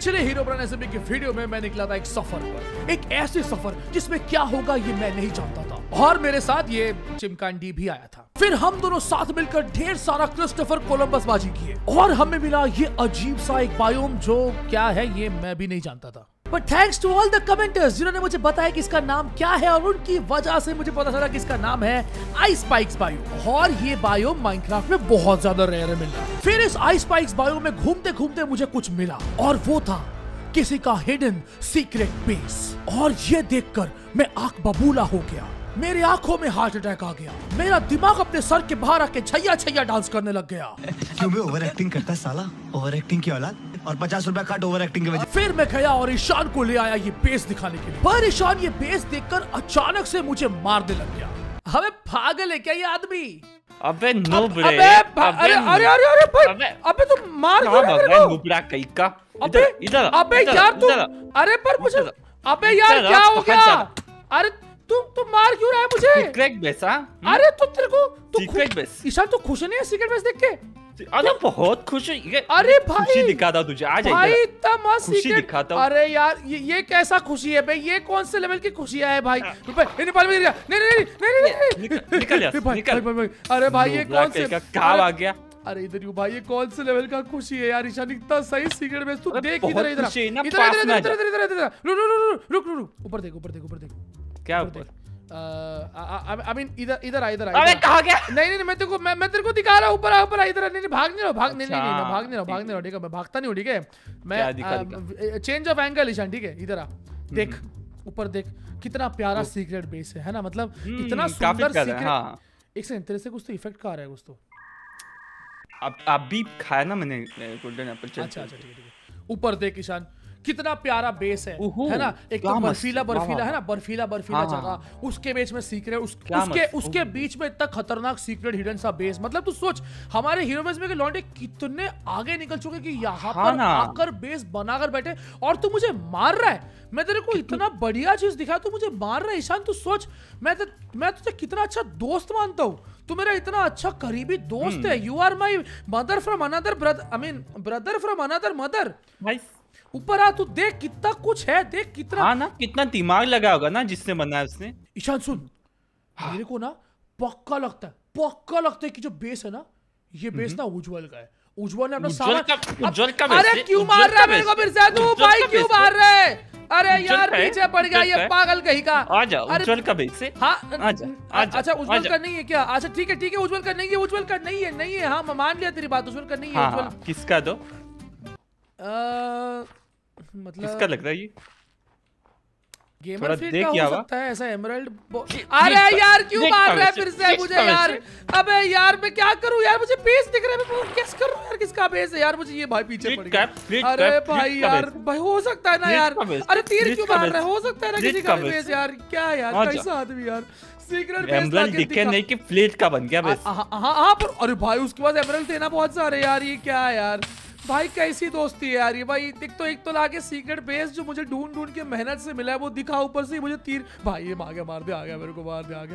पिछले हीरो बनाने से की वीडियो में मैं निकला था एक सफर पर, एक ऐसे सफर जिसमें क्या होगा ये मैं नहीं जानता था, और मेरे साथ ये चिमकांडी भी आया था। फिर हम दोनों साथ मिलकर ढेर सारा क्रिस्टोफर कोलंबस बाजी किए और हमें मिला ये अजीब सा एक बायोम जो क्या है ये मैं भी नहीं जानता था। But thanks to all the commenters जिन्होंने मुझे बताया कि इसका नाम क्या है, और उनकी वजह से मुझे पता चला कि इसका नाम है आइस स्पाइक्स बायोम, और ये बायोम माइनक्राफ्ट में बहुत ज्यादा रेयर है मिलना। फिर इस आइस स्पाइक्स बायोम में घूमते घूमते मुझे कुछ मिला, और वो था किसी का हिडन सीक्रेट बेस, और ये देखकर मैं आंख बबूला हो गया। मेरी आंखों में हार्ट अटैक आ गया, मेरा दिमाग अपने सर के बाहर आके छैया छैया डांस करने लग गया। क्यों भी ओवर एक्टिंग करता है साला, ओवर एक्टिंग की औलाद, और 50 रुपया काट ओवर एक्टिंग की वजह। फिर मैं गया और ईशान को ले आया ये बेस दिखाने के लिए, पर ईशान ये बेस देखकर अचानक से मुझे मारने लग गया। हमें पागल है क्या ये आदमी? अबे नो ब्रे, अरे अरे अरे अरे भाई, अबे तू मार क्यों रहा है मेरे को? नुबड़ा कहीं का। अबे इधर अबे यार तू, अरे पर मुझे, अबे यार क्या हो गया? अरे तू मार क्यों रहा है मुझे? Secret base? अरे तू तेरे को सीक्रेट बेस। ईशान तू खुश नहीं है सीक्रेट बेस देख के? अरे बहुत खुश है। अरे भाई खुशी दिखाता तुझे, आ जा भाई इतना मस्त खुशी दिखाता हूं। अरे यार ये कैसा खुशी है भाई? ये कौन से लेवल की खुशी है भाई? नेपाल में गिर गया। नहीं नहीं नहीं नहीं निकल। अरे भाई ये कौन से कहां आ गया? अरे इधर यू भाई, ये कौन से लेवल का खुशी है यार? ईशान इतना सही सीक्रेट बेस तू देख, इधर इधर रुक, ऊपर देख क्या ऊपर? आई मीन इधर आ। अबे कहां गया? नहीं मैं तेरे को दिखा रहा हूं, ऊपर आ इधर। नहीं भागने रहो ठीक है, मैं भागता नहीं हूं ठीक है। मैं चेंज ऑफ एंगल ईशान ठीक है, इधर आ देख, ऊपर देख कितना प्यारा सीक्रेट बेस है ना, मतलब इतना सुंदर सीक्रेट। एक सेकंड, तेरे से कुछ तो इफेक्ट आ रहा है कुछ तो। अब भी खाया ना मैंने गोल्डन एप्पल। अच्छा ठीक है। ऊपर देख ईशान कितना प्यारा बेस है ना, एकदम बर्फीला है ना, बर्फीला जगह, उसके बीच में सीक्रेट, उसके बीच में इतना खतरनाक सीक्रेट हिडन सा बेस। मतलब तू सोच हमारे हीरो बेस में के लौंडे कितने आगे निकल चुके कि यहाँ पर आकर बेस बनाकर बैठे, और तू मुझे मार रहा है। मैं तेरे को इतना बढ़िया चीज दिखा, तू मुझे मार रहा है ईशान। तू सोच मैं तुझे कितना अच्छा दोस्त मानता हूँ, तू मेरा इतना अच्छा करीबी दोस्त है। You are my mother from another brother, I mean brother from another mother. ऊपर आ, तू देख कितना कुछ है, देख कितना ना, कितना दिमाग लगा होगा ना जिसने बनाया उसने। ईशान सुन, मेरे को ना पक्का लगता है कि जो बेस है ना, ये बेस ना उज्जवल का है। उज्जवल ने अपना सारा, अरे क्यों मार रहा है मेरे को फिर से तू भाई? क्यों मार रहा है? अरे यार पीछे पड़ गया ये पागल कहीं का। आजा उज्जवल का बेस से। हाँ अच्छा उज्जवल का नहीं है क्या? अच्छा ठीक है उज्जवल का नहीं है। हाँ मैं मान लिया तेरी बात, उज्जवल का नहीं है। उज्जवल किसका दो? मतलब किसका लग रहा है ये? गेमर फील्ड का हो सकता है ऐसा एमराल्ड। अरे यार क्यों मार रहा है फिर से मुझे यार? अबे यार मैं क्या करूं यार? मुझे बेस दिख रहा है, मैं कैसे करूं यार? किसका बेस है यार? मुझे ये भाई पीछे पड़ गया। अरे भाई यार भाई हो सकता है ना यार? अरे तीर क्यों मार रहा है? हो सकता है ना किसी का बेस यार? क्या यार कैसा आदमी यार? सीक्रेट बेस एमराल्ड दिखे नहीं कि प्लेट का बन गया बेस। हाँ पर अरे भाई उसके बाद एमराल्ड थे ना बहुत सारे यार। ये क्या यार भाई, कैसी दोस्ती है यार ये भाई? एक तो लाके सीक्रेट बेस जो मुझे ढूंढ के मेहनत से मिला है वो दिखा, ऊपर से मुझे तीर। भाई ये मार गया मेरे को, मार गया।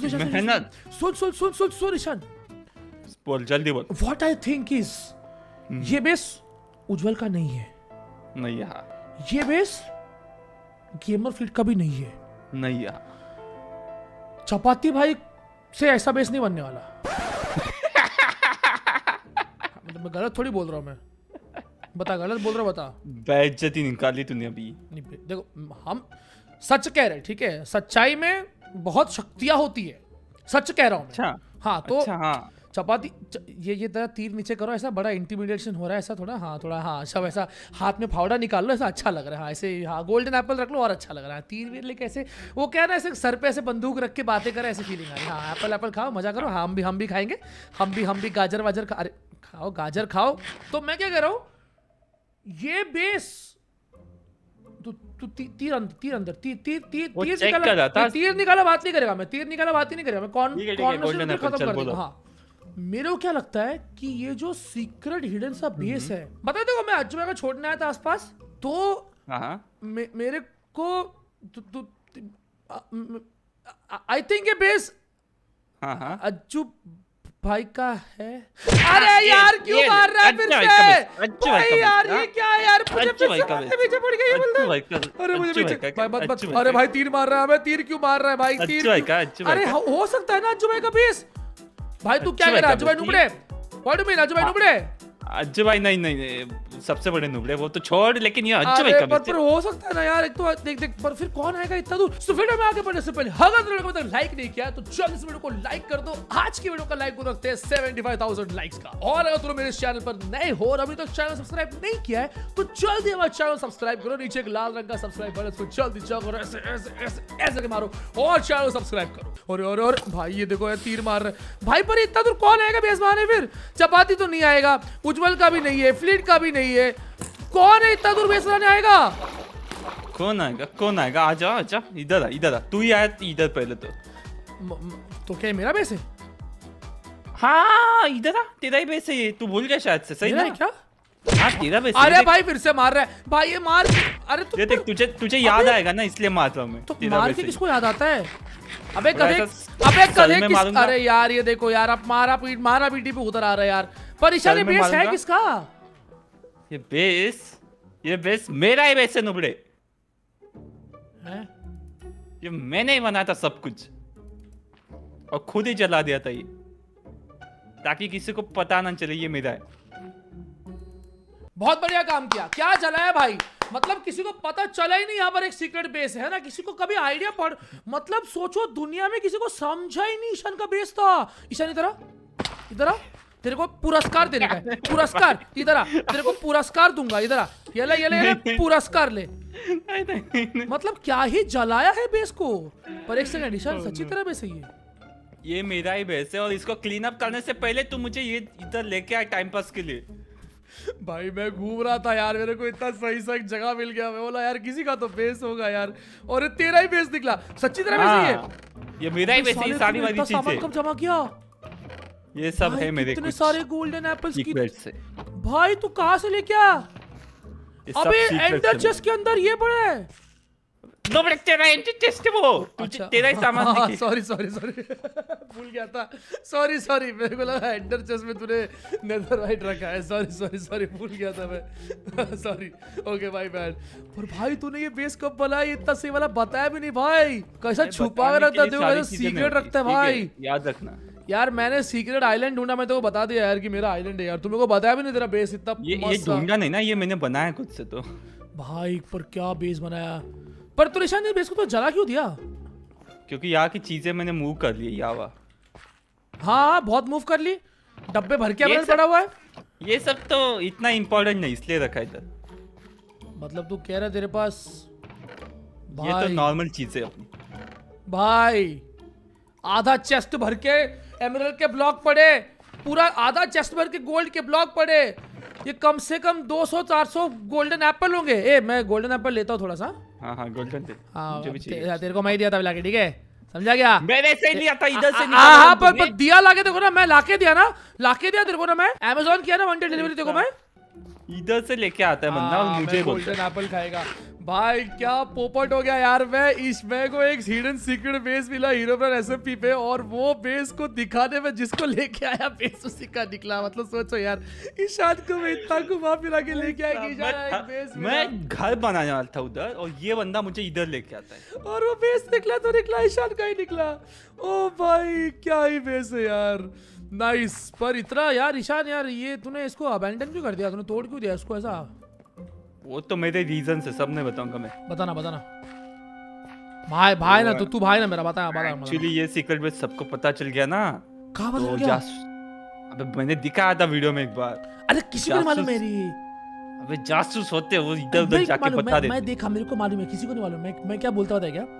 सुन ईशान, बोल जल्दी बोल। व्हाट आई थिंक इज ये बेस उज्जवल का नहीं है। नहीं यार, ये बेस गेमर फील्ड का भी नहीं है। नहीं यार, चपाती भाई से ऐसा बेस नहीं बनने वाला। मैं गलत थोड़ी बोल रहा हूँ, मैं बता गलत बोल रहा हूँ, बता। बेइज्जती निकाली तूने अभी। नहीं देखो हम सच कह रहे हैं ठीक है, सच्चाई में बहुत शक्तियां होती है, सच कह रहा हूँ। अच्छा हाँ तो अच्छा, हाँ चपाती ये तरह तीर नीचे करो, ऐसा बड़ा इंटिमिडेशन हो रहा है ऐसा थोड़ा। हाँ थोड़ा, हाँ सब ऐसा हाथ में फावड़ा निकाल लो, ऐसा अच्छा लग रहा है। हाँ ऐसे, हाँ गोल्डन एप्पल रख लो और अच्छा लग रहा है। तीर वीर लेके ऐसे वो क्या ना, ऐसे सर पे ऐसे बंदूक रख के बातें करे, ऐसी फीलिंग आ रही है। हाँ एप्पल खाओ, मजा करो। हाँ हम भी खाएंगे, हम भी गाजर वाजर अरे खाओ, गाजर खाओ। तो मैं क्या कह रहा हूँ, ये बेस तीर निकाला बात नहीं करेगा, मैं तीर निकाला बात ही नहीं करेगा, मैं कौन खत्म कर दूंगा। हाँ मेरे को क्या लगता है कि ये जो सीक्रेट हिडन सा बेस है, बता देखो मैं अज्जुबा का छोड़ने आया था आसपास, तो मेरे को आई थिंक ये बेस अज्जू भाई का है। अरे यार क्यों मार रहा है फिर से? भाई यार ये क्या है यार? मुझे पीछे पड़ गया ये बंदा। अरे मुझे पीछे भाई मत। अरे भाई तीर मार रहा है। मैं तीर क्यों मार रहा है भाई? तीर। अरे हो सकता है ना अज्जू भाई का पीस। भाई तू क्या कर रहा है अज्जू भाई नुबड़े? व्हाट डू मीन अज्जू भाई नुबड़े? अज्जू भाई नहीं सबसे बड़े नुबड़े वो तो छोड़, लेकिन ये अज्जू भाई का पर हो सकता है ना यार। एक तो देख पर फिर कौन आएगा इतना दूर? तो वीडियो में आगे बढ़ने से पहले अगर वीडियो को लाइक नहीं किया तो जल्द इस वीडियो को लाइक कर दो। आज की वीडियो का लाइक को रखते हैं 75,000 लाइक्स का। और अगर तुम मेरे चैनल पर नए हो और अभी तक चैनल सब्सक्राइब नहीं किया है तो जल्दी हमारा चैनल सब्सक्राइब करो। नीचे एक लाल रंग का सब्सक्राइब बटन उसको जल्दी जाओ और ऐसे मारो और चैनल सब्सक्राइब करो। और भाई ये देखो यार तीर मार रहा है भाई। पर इतना दूर कौन आएगा बेस मारने? फिर चपाती तो नहीं आएगा, उज्जवल का भी नहीं है, फ्लीट का भी नहीं है। कौन है इतना दूर बेस मारने आएगा? कौन आएगा? आजा इधर आ। तू ही आया इधर पहले तो क्या मेरा बेस है? हाँ इधर आ, तेरा ही बेस है ये। तू भूल गया शायद से। सही ना क्या? हाँ तेरा बेस। अरे भाई फिर से मार रहा है भाई। ये मार। अरे ये देख तुझे याद आएगा ना इसलिए मार रहा हूं मैं। तो मार के किसको याद आता है? अबे कदे किस? अरे यार ये देखो यार अब मारा पीटी पे उतर आ रहा है यार। पर ईशा ने बेस है किसका? ये बेस मेरा ही बेस है नुबड़े। ये मैंने ही बनाया था सब कुछ और खुद ही जला दिया था ये, ताकि किसी को पता ना चले ये मेरा है। बहुत बढ़िया काम किया। क्या जलाया भाई? मतलब किसी को पता चला ही नहीं यहाँ पर एक सीक्रेट बेस है ना। किसी को कभी आइडिया पड़, मतलब सोचो दुनिया में किसी को समझा ही नहीं ईशान का बेस था। ईशान इधर आ तेरे को पुरस्कार देने का है। पुरस्कार इधर आ, तेरे को पुरस्कार दूंगा। इधर आ, ये ले पुरस्कार ले। मतलब क्या ही जलाया है बेस को। पर एक सेकंड ईशान सच्ची तरह बेस है ये मेरा ही बेस है और इसको क्लीन अप करने से पहले तू मुझे ये इधर लेके आए टाइम पास के लिए। भाई मैं घूम रहा था यार, मेरे को इतना सही जगह मिल गया। मैं बोला यार किसी का तो बेस होगा यार, और तेरा ही बेस निकला। सच्ची तरह बेस है ये मेरा ही बेस है। सारी वाली चीजें कब जमा किया? ये सब है मेरे इतने सारे गोल्डन एप्पल्स की से। भाई तू कहां से लेके आया? अबे एंडर चेस्ट के अंदर ये पड़ा है। नो बट तेरा एंडर चेस्ट है वो। अच्छा। तेरा ही सामान। सॉरी भूल गया था। सॉरी मेरे को लगा एंडर चेस्ट में तूने नेदरराइट रखा है। सॉरी भूल गया था मैं। सॉरी ओके भाई बैड। पर भाई तूने ये बेस कब बनाया? इतना सही वाला बताया भी नहीं भाई। कैसा छुपा के रखता है? सीक्रेट रखता है भाई, याद रखना यार। मैंने सीक्रेट आइलैंड ढूंढा, मैं तेरे को बता दिया यार कि मेरा आइलैंड है यार। तुम मेरे को बताया भी नहीं तेरा बेस इतना ये ढूंढा नहीं ना, ये मैंने बनाया खुद से। तो भाई पर क्या बेस बनाया? पर तू ईशान ने बेस को तो जला क्यों दिया? क्योंकि यहाँ की चीजें मैंने मूव कर ली। यावा हाँ बहुत मूव कर ली। डब्बे भर के पड़ा हुआ है। ये सब तो इतना इम्पोर्टेंट नहीं इसलिए रखा है इधर। मतलब तू कह रहा है तेरे पास ये तो नॉर्मल चीजें अपनी। भाई आधा चेस्ट भर के एमरल्ड के ब्लॉक पड़े, पूरा आधा चेस्ट भर के गोल्ड के ब्लॉक पड़े। ये कम से कम 200-400 गोल्डन एप्पल होंगे। ए मैं गोल्डन एप्पल लेता हूँ थोड़ा सा। हाँ गोल्डन दे। मुझे भी चाहिए। तेरे को मैं ही दिया था लाके, ठीक है समझा क्या? मैंने से लिया था इधर से। हाँ पर दिया लाके देखो ना, मैं लाके दिया ना, लाके दिया तेरे को ना। मैं अमेज़न किया ना 1 डे डिलीवरी तेरे को मैं। इधर से लेके आता है बंदा और मुझे गोल्डन एप्पल खाएगा। भाई क्या पोपट हो गया यार। मैं को एक हिडन सीक्रेट बेस मिला हीरोब्रांड एसएमपी पे, और वो बेस को दिखाने में जिसको लेके आया बेस उसी का निकला। मतलब सोचो यार, ईशान को मैं इतना घुमा फिरा के लेके आया कि ईशान बेस मैं घर बनाने वाला था उधर, और ये बंदा मुझे इधर लेके आता है और वो बेस निकला तो निकला ईशान का ही निकला। ओ भाई क्या ही बेस है यार। नाइस। पर इतना यार ईशान यार, ये तूने इसको अबैंडन क्यों कर दिया? तूने तोड़ क्यों दिया इसको ऐसा? वो तो मेरे रीजन से सबने बताऊंगा मैं। बताना भाई ना तू भाई ना मेरा बता। एक्चुअली ये सीक्रेट बेस सबको पता चल गया ना। कहाँ पता चल गया? अबे मैंने दिखाया था वीडियो में एक बार। अरे किसी को नहीं मालूम मेरी। अबे जासूस होते वो इधर उधर जाके बता देते। मैं देखा, मेरे को मालूम है, किसी को नहीं मालूम। मैं क्या बोलता था क्या,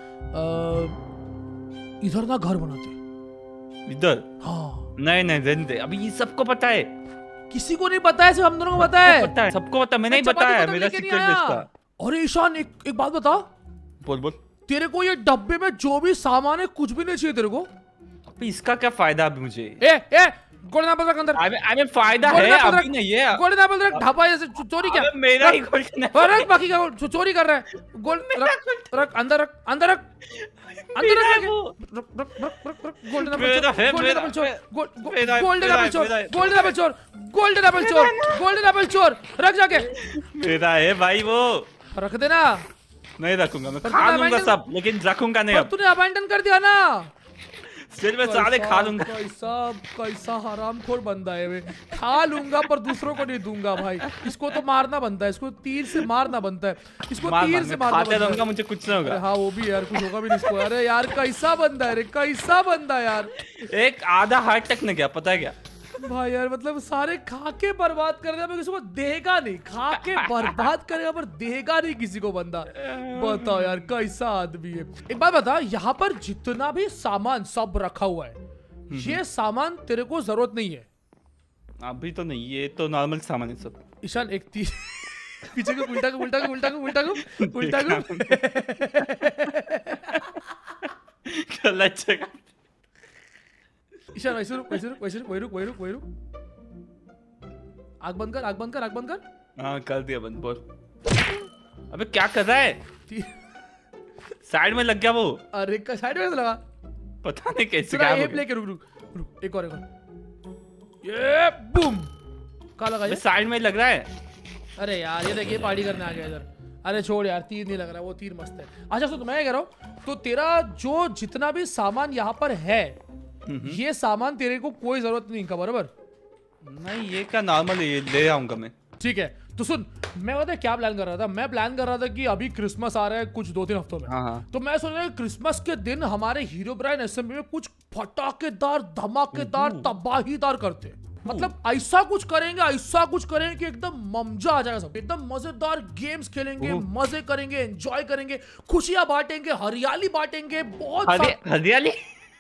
इधर ना घर बनाते इधर। हाँ नहीं रहने दे, अभी ये सबको पता है। किसी को नहीं पता है, सिर्फ हम दोनों को पता है। सबको पता, मैंने ही बताया मेरा सीक्रेट बेस था। अरे ईशान एक बात बता। बोल। तेरे को ये डब्बे में जो भी सामान है कुछ भी नहीं चाहिए तेरे को? इसका क्या फायदा अभी मुझे? गोल्डन एप्पल रख अंदर। अबे फायदा है अभी नहीं है। गोल्डन एप्पल रख, ढापा जैसे चोरी क्या? मेरा ही गोल्डन एप्पल रख, बाकी का चोरी कर रहा है। गोल्ड रख अंदर, रख अंदर, रख अंदर, रख गोल्डन एप्पल चोर, गोल्डन एप्पल चोर, गोल्डन एप्पल चोर, गोल्डन एप्पल चोर, गोल्डन एप्पल चोर, रख जाके। मेरा है भाई वो। रख देना। नहीं रखूंगा, मैं खा लूंगा सब, लेकिन रखूंगा नहीं। अब तूने अबैंडन कर दिया ना। फिर मैं सारे खा लूंगा। कैसा हरामखोर बंदा है वे। खा लूंगा पर दूसरों को नहीं दूंगा भाई। इसको तो मारना बनता है, इसको तीर से मारना बनता है, इसको तीर से मारना बनता है। मुझे कुछ नहीं होगा। हाँ वो भी यार, कुछ होगा भी नहीं इसको। अरे यार कैसा बंदा है रे, कैसा बंदा यार। एक आधा हार्ट तक नहीं गया, पता है क्या भाई यार, मतलब सारे खा के बर्बाद कर देगा, किसी को देगा नहीं। खा के बर्बाद करेगा पर देगा नहीं किसी को बंदा। बताओ यार कैसा आदमी है। एक बात बता, यहाँ पर जितना भी सामान सब रखा हुआ है, ये सामान तेरे को जरूरत नहीं है अभी तो नहीं, ये तो नॉर्मल सामान है सब। ईशान एक तीर पीछे को उल्टा को उल्टा को उल्टा को उल्टा को उल्टा को गलत जगह। ईशान वैसे रुक, वैसे रुक, वैसे रुक, वही रुक, वही रुक, वही रुक। आग बंद कर, आग बंद कर, आग बंद कर। हाँ कर दिया बंद। बोल। अबे क्या कर रहा है? साइड में लग गया वो। अरे का साइड में लगा, पता नहीं कैसे। एम लेके रुक रुक रुक, एक और ये बूम। कहाँ लगा ये? साइड में लग रहा है। अरे यार ये देखिए पार्टी करने आ गया इधर। अरे छोड़ यार, तीर नहीं लग रहा, वो तीर मस्त है। अच्छा सुन, मैं कह रहा हूँ, तो तेरा जो जितना भी सामान यहाँ पर है, ये सामान तेरे को कोई जरूरत नहीं का, बराबर? नहीं ये क्या नॉर्मल है, ये ले आऊंगा मैं। ठीक है तो सुन, मैं पता है क्या प्लान कर रहा था? मैं प्लान कर रहा था कि अभी क्रिसमस आ रहा है कुछ 2-3 हफ्तों में। हाँ। तो मैं सोच रहा हूँ क्रिसमस के दिन हमारे हीरो ब्राइन एसएमबी में कुछ फटाकेदार, धमाकेदार, तबाहीदार करते हैं। मतलब ऐसा कुछ करेंगे, ऐसा कुछ करेंगे कि एकदम मजा आ जाएगा सब। एकदम मजेदार गेम्स खेलेंगे, मजे करेंगे, एंजॉय करेंगे, खुशियां बांटेंगे, हरियाली बांटेंगे। बहुत हरियाली,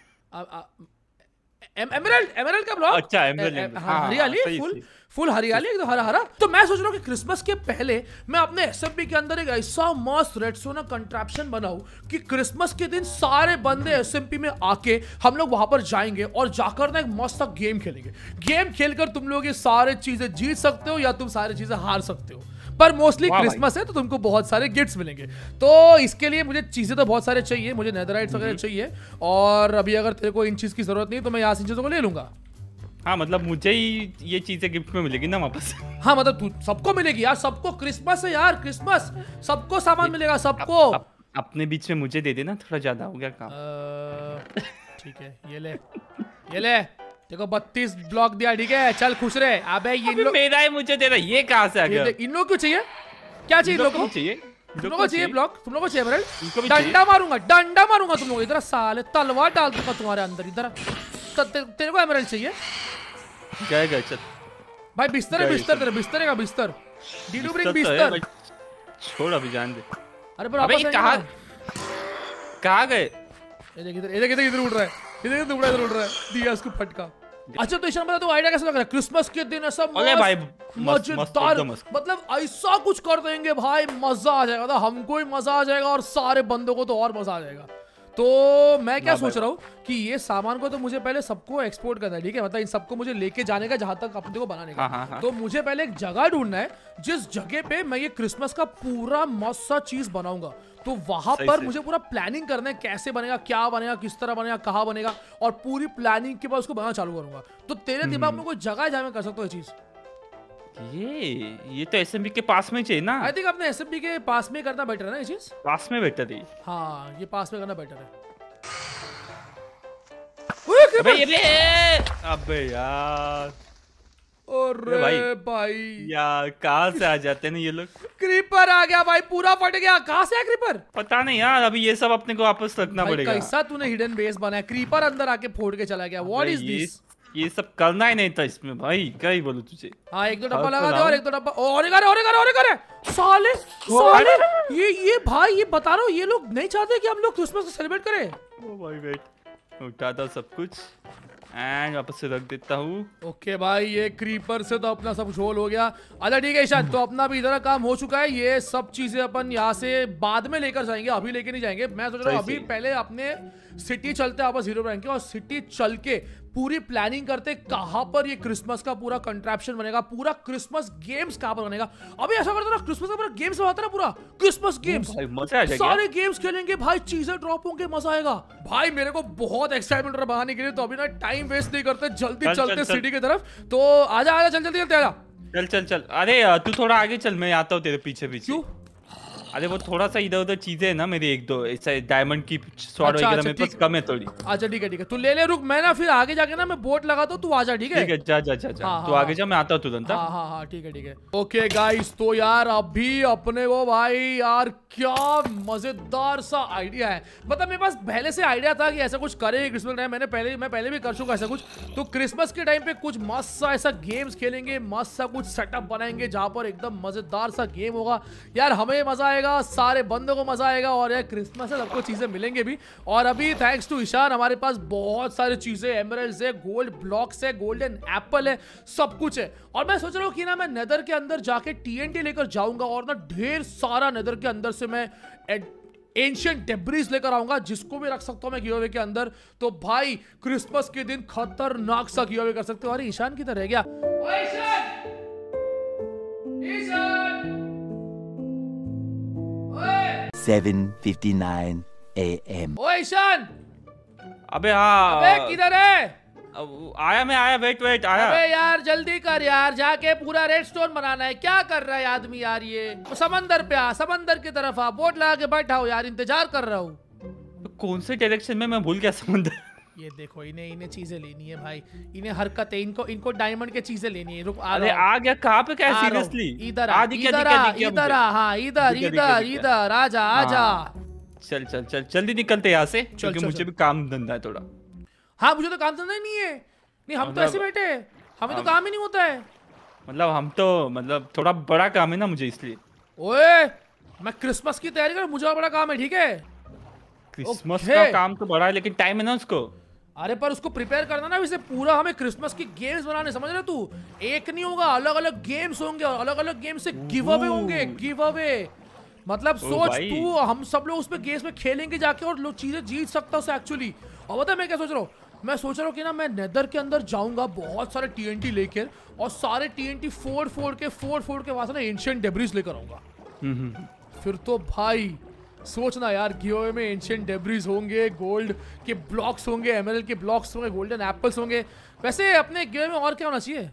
एमराल्ड का ब्लॉक। अच्छा एमराल्ड, हरियाली, फुल हरियाली, एकदम हरा हरा। तो मैं सोच रहा हूँ कि क्रिसमस के पहले मैं अपने एसएमपी के अंदर एक ऐसा मस्त रेडसोना कंट्रैप्शन बनाऊं कि क्रिसमस के दिन सारे बंदे एसएमपी में आके हम लोग वहां पर जाएंगे और जाकर ना एक मस्त गेम खेलेंगे। गेम खेलकर तुम लोग ये सारे चीजें जीत सकते हो या तुम सारी चीजें हार सकते हो, पर मोस्टली क्रिसमस है तो तुमको बहुत सारे गिफ्ट्स मिलेंगे। तो इसके लिए मुझे चीजें तो बहुत सारे चाहिए, मुझे नेदरराइट्स वगैरह चाहिए। और अभी अगर तेरे को इन चीज की जरूरत नहीं तो मैं यहाँ से इन चीजों को ले लूंगा। हाँ मतलब मुझे ही ये चीजें गिफ्ट में मिलेगी ना वापस? हाँ मतलब तू सबको मिलेगी यार, सबको। क्रिसमस है यार, क्रिसमस, सबको सामान मिलेगा, सबको। अपने बीच में मुझे दे देना, थोड़ा ज्यादा हो गया काम। ठीक है, ये ले, ये ले, देखो 32 ब्लॉक दिया, ठीक है, चल खुश रहे। अबे ये लोग मेरा है, मुझे दे रहा, ये कहाँ से आ गया? इन लोग क्यों चाहिए? क्या चाहिए इन लोग को? तुम लोगों को चाहिए ब्लॉक? तुम लोगों को चाहिए एमराल्ड? डंडा मारूंगा, डंडा मारूंगा तुम लोग। इधर साले तलवार डाल दूंगा तुम्हारे अंदर। इधर तेरे को एमराल्ड चाहिए? गए चल भाई, बिस्तर है, बिस्तर तेरा, बिस्तर है, बिस्तर। डीडू ब्रिंग बिस्तर। छोड़ अभी, जान दे। अरे पर वापस कहाँ गए? ये देख इधर उड़ रहा है, इधर उड़ रहा है, दिया उसको फटका। अच्छा तो ईशान बता, तो आइडिया कैसा लग रहा है? क्रिसमस के दिन ऐसा मजेदार, मतलब ऐसा कुछ कर देंगे भाई, मजा आ जाएगा। तो हमको ही मजा आ जाएगा और सारे बंदों को तो और मजा आ जाएगा। तो मैं क्या सोच रहा हूँ कि ये सामान को तो मुझे पहले सबको एक्सपोर्ट करना है, ठीक है? मतलब इन सबको मुझे लेके जाने का, जहां तक अपने को बनाने का। हाँ। तो मुझे पहले एक जगह ढूंढना है जिस जगह पे मैं ये क्रिसमस का पूरा मस्त सा चीज बनाऊंगा। तो वहां पर मुझे पूरा प्लानिंग करना है, कैसे बनेगा, क्या बनेगा, किस तरह बनेगा, कहाँ बनेगा, और पूरी प्लानिंग के बाद उसको बनाना चालू करूंगा। तो तेरे दिमाग में कोई जगह है जहां मैं कर सकता हूँ ये चीज? ये तो एसएमबी के पास में चाहिए ना। आई थिंक अपने एसएमबी के पास में करना बेटर है ना ये चीज? पास में बेटर है। हाँ ये पास में करना बेटर है। अबे यार, अरे भाई यार कहाँ से आ जाते हैं ये लोग? क्रीपर आ गया भाई, पूरा फट गया। कहाँ से आया क्रीपर? पता नहीं यार, अभी ये सब अपने को वापस रखना पड़ेगा। कैसा तूने हिडन बेस बनाया? क्रीपर अंदर आके फोड़ के चला गया। What is this? ये सब करना ही नहीं था इसमें भाई, क्या ही बोलूं तुझे। हाँ एक दो डब्बा लगा दे, और एक दो डब्बा और करे। साले ये भाई, ये बता रहा हूँ, ये लोग नहीं चाहते कि हम लोग क्रिसमस को सेलिब्रेट करें। ओ भाई वेट, उठाता सब कुछ एंड वापस से रख देता हूँ। ओके भाई, ये क्रीपर से तो अपना सब झोल हो गया। अच्छा ठीक है ईशान, तो अपना भी इधर काम हो चुका है। ये सब चीजें अपन यहाँ से बाद में लेकर जाएंगे, अभी लेके नहीं जाएंगे। मैं सोच रहा हूँ अभी पहले अपने सिटी चलते हैं वापस हीरो ब्रांड के, और सिटी चल के पूरी प्लानिंग करते कहां पर ये क्रिसमस का पूरा कंट्रैप्शन बनेगा, पूरा क्रिसमस गेम्स कहां पर बनेगा। अभी ऐसा करते ना, क्रिसमस का पूरा गेम्स बनाते ना, पूरा क्रिसमस गेम्स, मजा आ जाएगा। सारे गेम्स खेलेंगे भाई, चीजें ड्रॉप होंगे, मजा आएगा भाई। मेरे को बहुत एक्साइटमेंट रहा बनाने के लिए, तो अभी ना टाइम वेस्ट नहीं करते, जल्दी चलते सिटी की तरफ। तो आजा आजा, चल जल्दी चलते, आजा। चल चल चल। अरे तू थोड़ा आगे चल, मैं आता हूँ तेरे पीछे पीछे। क्यों? अरे वो थोड़ा सा इधर उधर चीजें है ना मेरी, एक दो ऐसा डायमंड की स्वॉर्ड अच्छा, वगैरह मेरे पास कम है थोड़ी। अच्छा ठीक है ठीक है, तू ले ले, रुक, मैं ना फिर आगे जाके ना मैं बोट लगाता हूँ, तू आजा, ठीक है? ठीक है, जा जा जा जा। हाँ, तू आगे जा, मैं आता हूँ तुरंत। हाँ हाँ हाँ ठीक है ठीक है। ओके गाइस, तो यार अभी अपने वो भाई यार क्या मजेदार सा आइडिया है। मतलब मेरे पास पहले से आइडिया था कि ऐसा कुछ करेंगे क्रिसमस टाइम, मैं पहले भी कर चुका ऐसा कुछ। तो क्रिसमस के टाइम पे कुछ मस्त सा ऐसा गेम्स खेलेंगे, मस्त सा कुछ सेटअप बनाएंगे जहां पर एकदम मजेदार सा गेम होगा यार, हमें मजा आएगा, सारे बंदों को मजा आएगा, और यार क्रिसमस है, सबको चीजें मिलेंगे भी। और अभी थैंक्स टू ईशान हमारे पास बहुत सारी चीजें, एमरल्ड्स है, गोल्ड ब्लॉक्स है, गोल्डन एप्पल है, सब कुछ है। और मैं सोच रहा हूँ कि ना मैं नेदर के अंदर जाके TNT लेकर जाऊंगा, और ना ढेर सारा नेदर के अंदर से मैं एंशिएंट डेब्रिस लेकर आऊंगा, जिसको भी रख सकता हूं मैं गिवअवे के अंदर। तो भाई क्रिसमस के दिन खतरनाक सा गिवअवे कर सकते हो। अरे ईशान किधर रह गया? ईशान 7:59 AM. ओए ईशान, अबे हाँ, अबे किधर है? आया मैं, आया, वेट वेट, आया। अबे यार जल्दी कर यार, जाके पूरा रेडस्टोन बनाना है। क्या कर रहा है आदमी यार, ये समंदर पे आ, समंदर की तरफ आ, बोट लगा के बैठा हो यार, इंतजार कर रहा हूँ। कौन से डायरेक्शन में, मैं भूल गया समंदर। ये देखो, इन्हें चीजें लेनी है भाई, इन्हें हरकत है, इनको डायमंड के चीजें लेनी है। रुक, अरे आ गया, कहाँ पे, क्या सीरियसली? इधर आ, इधर हाँ, इधर आजा आजा। चल चल चल, जल्दी निकलते यहाँ से, क्योंकि मुझे भी काम धंधा है थोड़ा। हाँ मुझे तो काम धंधा नहीं है, नहीं हम तो ऐसे बैठे हैं, हमें तो काम ही नहीं होता है। मतलब हम तो, मतलब थोड़ा बड़ा काम है ना मुझे, इसलिए। ओए मैं क्रिसमस की तैयारी कर, मुझे बड़ा काम है, ठीक है? क्रिसमस का काम तो बड़ा है, लेकिन टाइम है ना उसको। अरे पर उसको प्रिपेयर करना ना, इसे पूरा हमें क्रिसमस की गेम्स बनाने, समझ रहे तू? एक नहीं होगा, अलग अलग गेम्स होंगे, और अलग अलग गेम से गिव अवे होंगे, गिव अवे। मतलब सोच तू, हम सब लोग उसमें गेम्स में खेलेंगे जाके, और लोग चीजें जीत सकता है एक्चुअली। और बता मैं क्या सोच रहा हूँ, मैं सोच रहा हूँ कि ना मैं नेदर के अंदर जाऊंगा बहुत सारे TNT लेकर, और सारे TNT फोड़ के वहां से ना एंशिएंट डेब्रिस लेकर आऊंगा। फिर तो भाई सोचना यार, गिवअवे में एंशिएंट डेब्रिस होंगे, गोल्ड के ब्लॉक्स होंगे, एमरल्ड के ब्लॉक्स होंगे, गोल्डन एप्पल्स होंगे। वैसे अपने गिवअवे में और क्या होना चाहिए?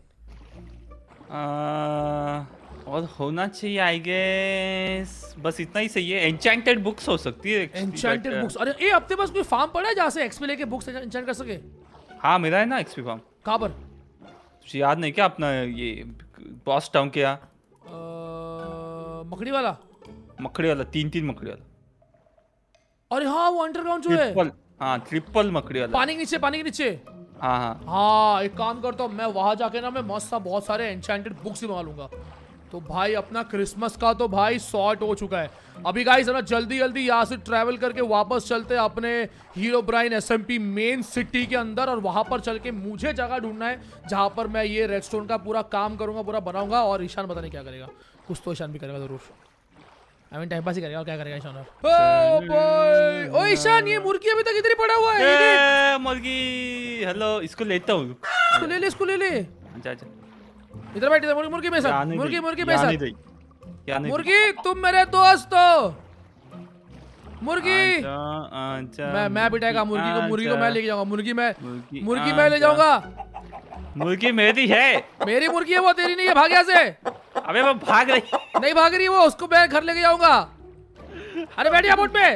और होना चाहिए आई गेस, बस इतना ही सही है। एन्चेंटेड बुक्स हो सकती है। Enchanted books? अरे ये अपने पास कोई फार्म पड़ा है जहाँ से XP लेके बुक्स एन्चेंट कर सके? हाँ मेरा है ना XP फार्म। कहाँ पर? तुझे याद नहीं क्या अपना ये बॉस टाउन के यहाँ? मकड़ी वाला? मकड़ी वाला, 3 मकड़ी वाला। अरे हाँ वो अंडरग्राउंड जो है। हाँ ट्रिपल मकड़ी वाला, पानी के नीचे। हाँ एक काम करता हूँ, मैं वहां जाके ना मैं मस्त सा बहुत सारे एन्चेंटेड बुक्स ही मंगा लूंगा। तो भाई अपना क्रिसमस का तो भाई सॉर्ट हो चुका है। अभी गाइस है ना, जल्दी यहाँ से ट्रैवल करके वापस चलते हैं अपने हीरोब्राइन SMP मेन सिटी के अंदर, और वहां पर चल के मुझे जगह ढूंढना है जहां पर मैं ये रेडस्टोन का पूरा काम करूंगा, पूरा बनाऊंगा। और ईशान पता नहीं क्या करेगा, कुछ तो ईशान भी करेगा जरूर। आई मीन टाइम पास ही करेगा, और क्या करेगा ईशान? ओ ईशान, ये मुर्गी अभी तक इधर ही पड़ा हुआ है। मुर्गी, हेलो, इसको लेता हूँ। इसको ले ले। जा जा, इधर बैठ, मुर्गी मेरे साथ, मुर्गी मेरे साथ। मुर्गी तुम मेरे दोस्त हो। मुर्गी मैं बिठाएगा मुर्गी को मैं लेके जाऊंगा। मुर्गी मैं ले जाऊंगा। मुर्गी मेरी है। मेरी मुर्गी है वो, तेरी नहीं है, भाग यहाँ से। अबे वो भाग रही, नहीं भाग रही वो, उसको मैं घर लेके जाऊंगा। अरे बैठ जा बोट पे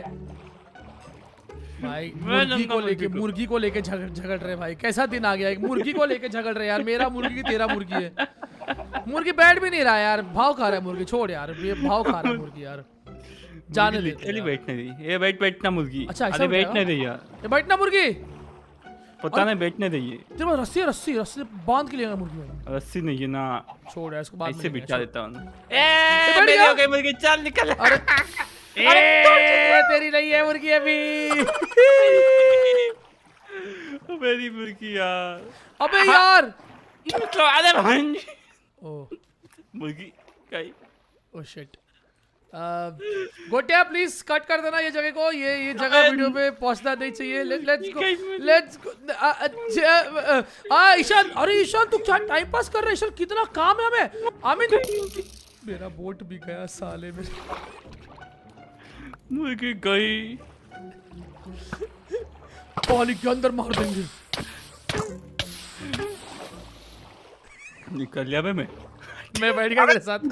भाई। मुर्गी को लेके झगड़ रहे भाई, कैसा दिन आ गया, एक मुर्गी को लेके झगड़ रहे यार। मेरा मुर्गी की तेरा मुर्गी है। मुर्गी बैठ भी नहीं रहा यार, भाव खा रहा है मुर्गी। छोड़ यार, ये भाव खा रहा है मुर्गी यार, जाने दे। बैठने दी, ये बैठना मुर्गी। अच्छा बैठने दे यार, ये बैठना मुर्गी, पता नहीं बैठने दे। तेरे पास रस्सी बांध के लेना मुर्गी में। रस्सी नहीं है ना, छोड़ यार इसको, बाद में बिठा देता हूँ। मुर्गी चल निकल। अरे तेरी नहीं है मुर्गी अभी। मेरी मुर्गी यार। अबे यार अरे मुर्गी ओ शिट, गोटिया प्लीज कट कर देना ये जगह को, ये जगह वीडियो पे पहुंचना नहीं चाहिए। Let's go Ishan. अरे ईशान तू क्या टाइम पास कर रहा है? ईशान कितना काम है हमें। आमिर मेरा बोट भी गया साले में। मुर्गी गई। पानी के अंदर मार देंगे। निकल लिया मैं बैठ गया मेरे साथ।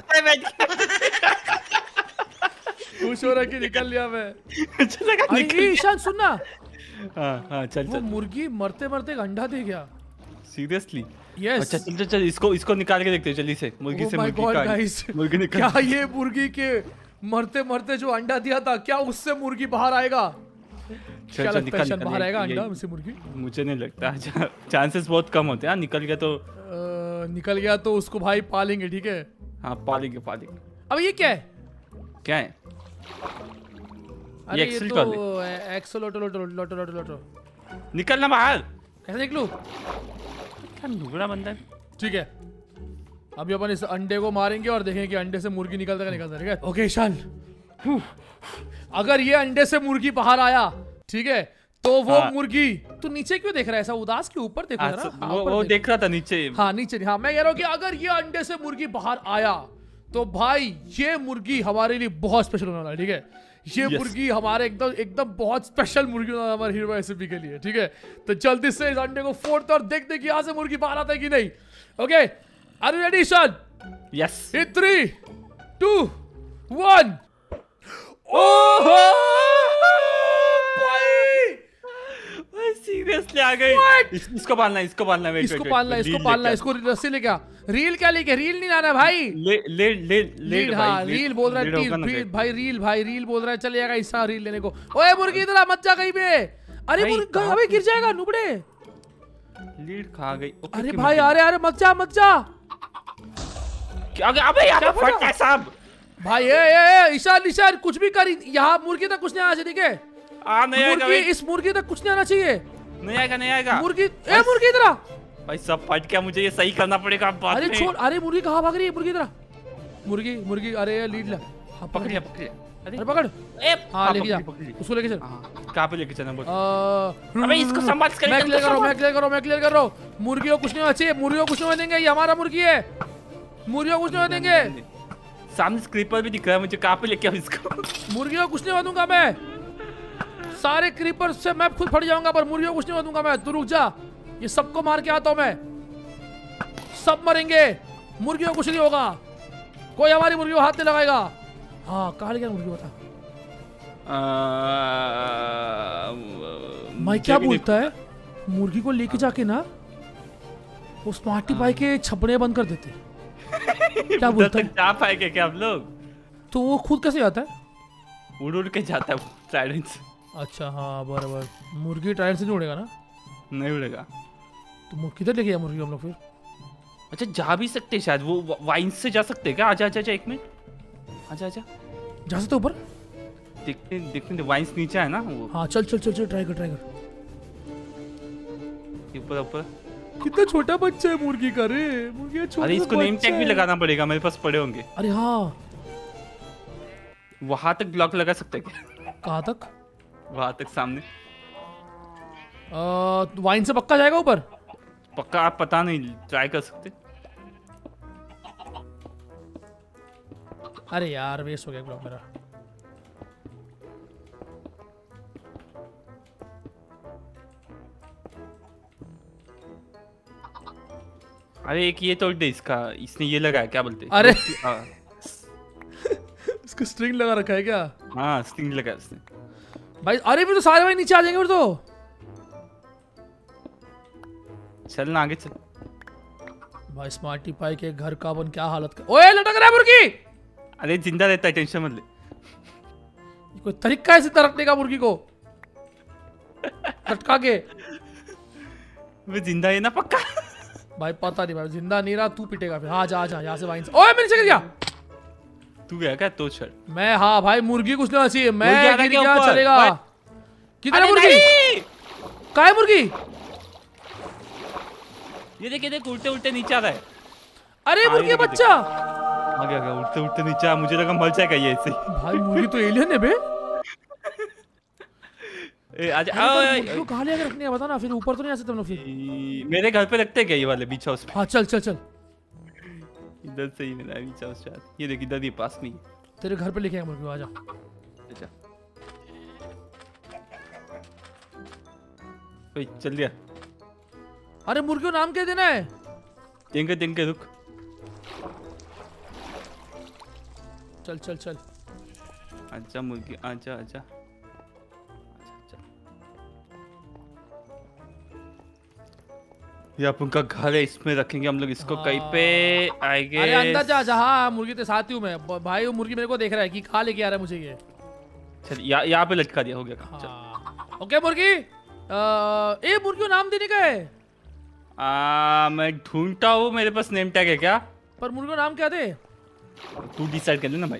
खुश हो रहा कि निकल लिया मैं। अरे ईशान सुनना। हाँ चल वो मुर्गी मरते मरते अंडा दे गया। सीरियसली? यस। अच्छा चल इसको निकाल के देखते हैं जल्दी से। मुर्गी से मुर्गी निकाल। क्या ये मुर्गी के मरते मरते जो अंडा दिया था, क्या उससे मुर्गी बाहर आएगा? क्या लगता है बाहर आएगा अंडा उससे मुर्गी? मुझे नहीं लगता, चांसेस बहुत कम होते हैं। निकल गया तो उसको भाई पालेंगे, ठीक है? हाँ पालेंगे। अब ये क्या है? अरे ये तो एक्सोलोटो। निकलना बाहर। कैसे निकलूं? क्या नुबड़ा बंदा है। ठीक है, अभी अपन इस अंडे को मारेंगे और देखेंगे कि अंडे से मुर्गी निकलता है। ठीक है ओके ईशान, अगर ये अंडे से मुर्गी बाहर आया, ठीक है, तो वो मुर्गी। तू नीचे क्यों देख रहा है ऐसा उदास? के ऊपर देखो जरा। वो देख रहा था नीचे। हाँ नीचे। हाँ मैं कह रहा हूँ कि अगर ये अंडे से मुर्गी बाहर आया तो भाई ये मुर्गी हमारे लिए बहुत स्पेशल होने वाला है। ठीक है, ये मुर्गी हमारे एकदम बहुत स्पेशल मुर्गी होना हमारे हीरो एसपी के लिए। ठीक है, तो जल्दी से इस अंडे को फोड़ते और देखते कि यहाँ से मुर्गी बाहर आता है कि नहीं। Okay are you ready Ishan? Yes. 3 2 1। Oh seriously आ गई। इसको पालना है। इसको रस्सी लेके आ। रील क्या लेके? रील नहीं लाना भाई। रील। हाँ रील बोल रहा है भाई रील बोल रहा है। चल जाएगा इसका रील लेने को। ओए मुर्गी इधर आ, मत जा कहीं पे। अरे मुर्गी अबे गिर जाएगा नुबड़े। लीड खा गई। अरे भाई अरे मत जा। अबे यार फट है साहब। भाई ए ईशान कुछ भी कर, यहाँ मुर्गी तक कुछ नहीं आना चाहिए। ठीक है इस मुर्गी तक कुछ नहीं आना चाहिए। नहीं आएगा मुर्गी। मुर्गी इधर आ भाई। सब फट क्या, मुझे ये सही करना पड़ेगा बाद में। अरे छोड़। अरे मुर्गी कहाँ भाग रही है? मुर्गी इधर आ। मुर्गी अरे लीड ला। पकड़। अरे पकड़। हाँ लेके जा उसको, लेके चल। कहाँ पे लेके चलना? अबे इसको संभाल कर। मैं क्लियर कर रहा हूँ। मुर्गी को कुछ नहीं होना चाहिए। मुर्गी को कुछ नहीं होने देंगे, ये हमारा मुर्गी है। मुर्गी को कुछ नहीं होने देंगे। सामने क्रीपर भी दिख रहा है मुझे। कहाँ पे लेके आओ इसको? मुर्गी को कुछ नहीं होने दूंगा मैं। सारे क्रीपर से मैं खुद फट जाऊंगा, पर मुर्गियों को कुछ नहीं होने दूंगा मैं। तू रुक जा, ये सबको मार के आता हूं मैं। सब मरेंगे, मुर्गियों को कुछ नहीं होगा। कोई हमारी मुर्गियों को हाथ नहीं लगाएगा। हाँ कहाँ लेके मुर्गी बता। मैं क्या बोलता है, मुर्गी को लेके जाके ना वो स्मार्टी पाई के छपड़े बंद कर देते। क्या बोलता है? जा पाएंगे क्या हम लोग? तो वो खुद कैसे जाता है? उड़ के जाता है ट्राइडेंट से। अच्छा हाँ बराबर। मुर्गी ट्राइडेंट से नहीं उड़ेगा ना? नहीं उड़ेगा। तो किधर लेके गया मुर्गी हम लोग फिर? अच्छा जा भी सकते हैं शायद, वो वाइंस से जा सकते हैं क्या? आजा 1 मिनट। आजा जा सकते ऊपर? देखते वाइंस नीचे है ना वो। हाँ चल ट्राई कर। ऊपर कितना छोटा बच्चा है मुर्गी का रे। मुर्गी छोटा। अरे इसको नेम टैग भी लगाना पड़ेगा, मेरे पास पड़े होंगे। अरे हाँ वहां तक ब्लॉक लगा सकते हैं क्या? कहाँ तक? वहां तक सामने। वाइन से पक्का जाएगा ऊपर? पक्का आप पता नहीं, ट्राई कर सकते। अरे यार वेस्ट हो गया ब्लॉक मेरा। अरे एक ये तोड़ दे इसका। इसने ये लगाया क्या बोलते? अरे इसको स्ट्रिंग लगा रखा है क्या? हाँ स्ट्रिंग लगा इसने भाई। अरे भी तो सारे भाई नीचे आ जाएंगे फिर तो। चल ना आगे चल भाई। स्मार्टी पाई के घर का अपन क्या हालत कर। ओए लटक रहा है मुर्गी। अरे जिंदा रहता है, टेंशन मत ले। कोई तरीका है इसे रखने का मुर्गी को लटका के? वो जिंदा है ना पक्का? भाई पता नहीं भाई, जिंदा नहीं रहा। तू पिटेगा फिर। हाँ जा यहाँ से वाइन से। ओए मैं नीचे गिर गया। तू गया क्या? तो चल। मैं हाँ भाई मुर्गी कुछ नहीं चाहिए। मैं गिर गया चलेगा। किधर है मुर्गी? कहाँ है मुर्गी? ये देख उल्टे नीचे आ रहा है। अरे मुर्गी बच्चा। गया उठते उठते नीचे आ, मुझे लगा मर जाएगा ये ऐसे ही। भाई मुर्गी तो एलियन है बे। आजा मुर्गी कहाँ ले आके रखनी है बता ना, फिर ऊपर तो नहीं आ सकते हम लोग फिर। मेरे घर पे रखते क्या ये वाले बीच हाउस पे? हाँ चल चल चल, इधर से ही मेरा बीच हाउस शायद, ये देख इधर ही पास में। तेरे घर पे लेके आए मुर्गी, आजा। अच्छा ओए चल दिया। अरे मुर्गी को नाम क्या देना है? देंगे रुक। चल चल चल, आजा मुर्गी आजा आजा। ये अपन का घर है, इसमें रखेंगे हम लोग इसको कहीं पे आएंगे। अरे अंदर जा, जहाँ मुर्गी के साथ ही हूँ मैं भाई। वो मुर्गी मेरे को देख रहा है कि कहाँ लेके आ रहा है मुझे ये। चल यहाँ पे लटका दिया, हो गया काम। हाँ। ओके मुर्गी, ए मुर्गी को नाम देने का है। मैं ढूंढता हूँ, मेरे पास नेम टैग है क्या? पर मुर्गी को नाम क्या दे? तू डिसाइड कर लेना भाई।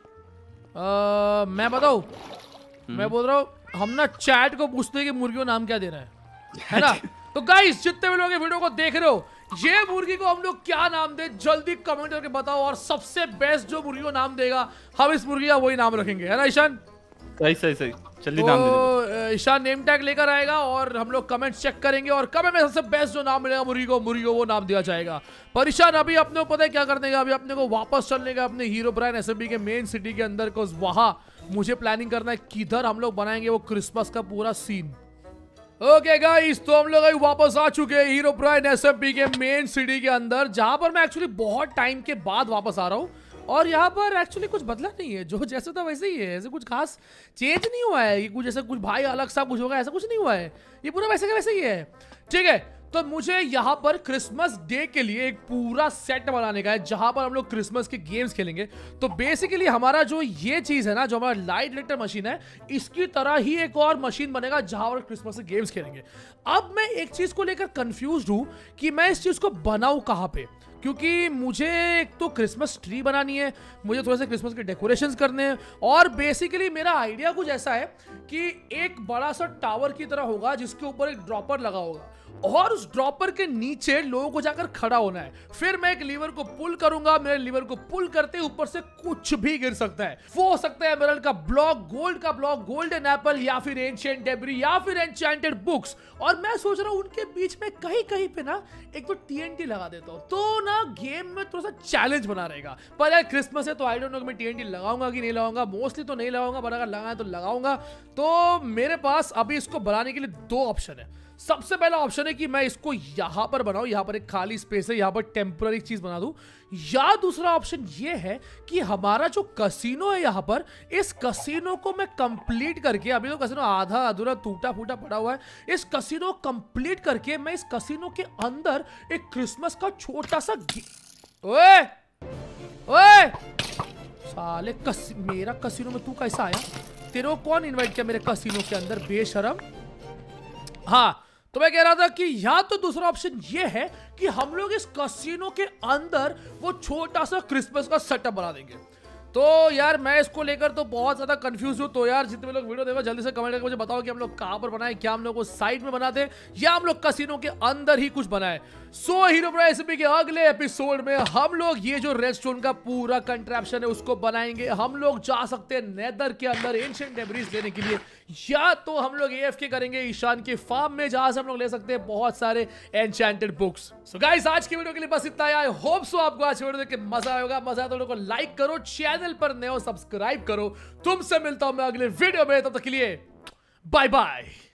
मैं बताऊँ, मैं बोल रहा हूँ हम ना चैट को पूछते हैं कि मुर्गी को नाम क्या देना है ना? तो गाइस जितने भी लोग ये वीडियो को देख रहे हो, ये मुर्गी को हम लोग क्या नाम दे जल्दी कमेंट करके बताओ, और सबसे बेस्ट जो मुर्गी को नाम देगा हम इस मुर्गी का वही नाम रखेंगे, है ना ईशान? सही जल्दी नाम दे दो। ईशान नेम टैग लेकर आएगा और हम लोग कमेंट चेक करेंगे, और कमेंट में सबसे बेस्ट जो नाम मिलेगा मुर्गी को वो नाम दिया जाएगा। पर ईशान अभी अपने को पता है क्या करने का, अभी अपने को वापस चलने का अपने हीरोब्राइन एसएमबी के मेन सिटी के अंदर, को वहां मुझे प्लानिंग करना है किधर हम लोग बनाएंगे वो क्रिसमस का पूरा सीन। ओके गाइस, तो हम लोग वापस आ चुके हैं हीरोब्राइन एसएमबी के मेन सिटी के अंदर, जहां पर मैं एक्चुअली बहुत टाइम के बाद वापस आ रहा हूं। और यहाँ पर एक्चुअली कुछ बदला नहीं है, जो जैसे था वैसे ही है, ऐसे कुछ खास चेंज नहीं हुआ है। ये कुछ ऐसा कुछ भाई अलग सा कुछ होगा ऐसा कुछ नहीं हुआ है, ये पूरा वैसे का वैसे ही है। ठीक है, तो मुझे यहाँ पर क्रिसमस डे के लिए एक पूरा सेट बनाने का है, जहां पर हम लोग क्रिसमस के गेम्स खेलेंगे। तो बेसिकली हमारा जो ये चीज है ना, जो हमारा लाइट डिटेक्टर मशीन है, इसकी तरह ही एक और मशीन बनेगा जहां पर क्रिसमस के गेम्स खेलेंगे। अब मैं एक चीज को लेकर कंफ्यूज हूं कि मैं इस चीज को बनाऊं कहां पे, क्योंकि मुझे एक तो क्रिसमस ट्री बनानी है, मुझे थोड़े से क्रिसमस के डेकोरेशंस करने हैं, और बेसिकली मेरा आइडिया कुछ ऐसा है कि एक बड़ा सा टावर की तरह होगा जिसके ऊपर एक ड्रॉपर लगा होगा, और उस ड्रॉपर के नीचे लोगों को जाकर खड़ा होना है। फिर मैं एक लीवर को पुल करूंगा, मेरे लीवर को पुल करते ऊपर से कुछ भी गिर सकता है। वो हो सकता है एमराल्ड का ब्लॉक, गोल्ड का ब्लॉक, गोल्डन एप्पल, या फिर एंशिएंट डेब्री, या फिर एन्चेंटेड बुक्स। और मैं सोच रहा हूं उनके बीच में कहीं कहीं पे ना एक तो टीएनटी लगा देता हूं, तो ना गेम में थोड़ा सा चैलेंज बना रहेगा। पर यार क्रिसमस है तो आई डोंट नो मैं टीएनटी लगाऊंगा कि नहीं लगाऊंगा, मोस्टली तो नहीं लगाऊंगा, पर अगर लगाए तो लगाऊंगा। तो मेरे पास अभी इसको बनाने के लिए दो ऑप्शन है। सबसे पहला ऑप्शन है कि मैं इसको यहां पर बनाऊं, यहां पर एक खाली स्पेस है, यहां पर टेम्पररी चीज बना दूं, या दूसरा ऑप्शन ये है कि हमारा जो कसिनो है यहां पर, इस कसिनो को मैं कंप्लीट करके, अभी तो कसिनो आधा अधूरा टूटा फूटा पड़ा हुआ है, इस कसिनो कंप्लीट करके मैं इस कसिनो के अंदर एक क्रिसमस का छोटा सा ओए ओए साले मेरा कसिनो में तू कैसा आया? तेरे को कौन इनवाइट किया मेरे कसिनो के अंदर, बेशरम? हाँ, तो मैं कह रहा था कि या तो दूसरा ऑप्शन ये है कि हम लोग इस कसिनो के अंदर वो छोटा सा क्रिसमस का सेटअप बना देंगे। तो यार मैं इसको लेकर तो बहुत ज्यादा कंफ्यूज हूं। तो यार जितने लोग वीडियो देखो जल्दी से कमेंट करके मुझे बताओ कि हम लोग कहां पर बनाए, क्या हम लोग को साइड में बनाते या हम लोग कसिनो के अंदर ही कुछ बनाए। सो हीरोब्राइन एसएमबी के अगले एपिसोड में हम लोग ये जो रेडस्टोन का पूरा कंट्रैप्शन है उसको बनाएंगे। हम लोग जा सकते हैं नेदर के अंदर एंशिएंट डेब्रीज लेने के लिए, या तो हम लोग एएफके करेंगे ईशान के फार्म में, जहां से हम लोग ले सकते हैं बहुत सारे एन्चेंटेड बुक्स। सो गाइस आज की वीडियो के लिए बस इतना ही। आई होप सो आपको आज की वीडियो देख के मजा आएगा। मजा आया तो लोगों को लाइक करो, चैनल पर नए हो सब्सक्राइब करो। तुमसे मिलता हूं मैं अगले वीडियो में, तब तक के लिए बाय बाय।